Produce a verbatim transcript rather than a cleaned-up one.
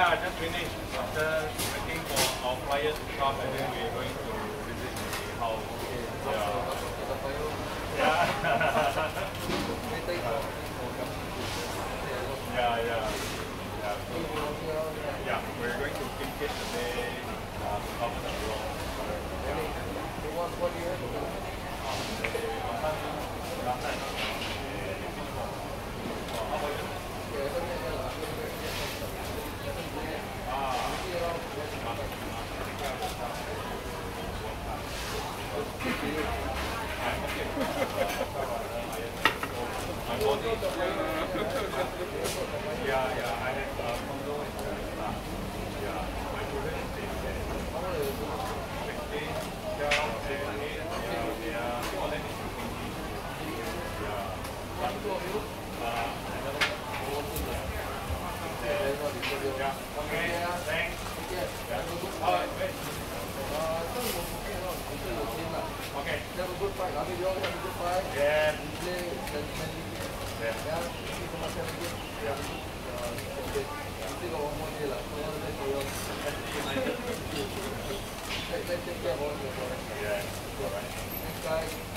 Yeah, just finished. After waiting for our flyers to come, and then we're going to visit the house. Yeah. Yeah. yeah, yeah. Yeah, so, yeah, we're going to keep it today uh, to cover the road. What do you have? Yeah, yeah, I have a condo in Jakarta. Yeah, my children stay there. sixteen, twelve, and eight. Yeah, they are all in yeah. One, two of you? Uh, another one. Yeah, okay, thanks. Yeah. Oh, wait. Okay. Have a good fight. I mean, you all have a good fight. Yeah. Play yeah. Yeah. Yeah. You still got one more day, lah. So all the best for you all. Let's take care of all your products. Yeah. All right. Thanks, guys.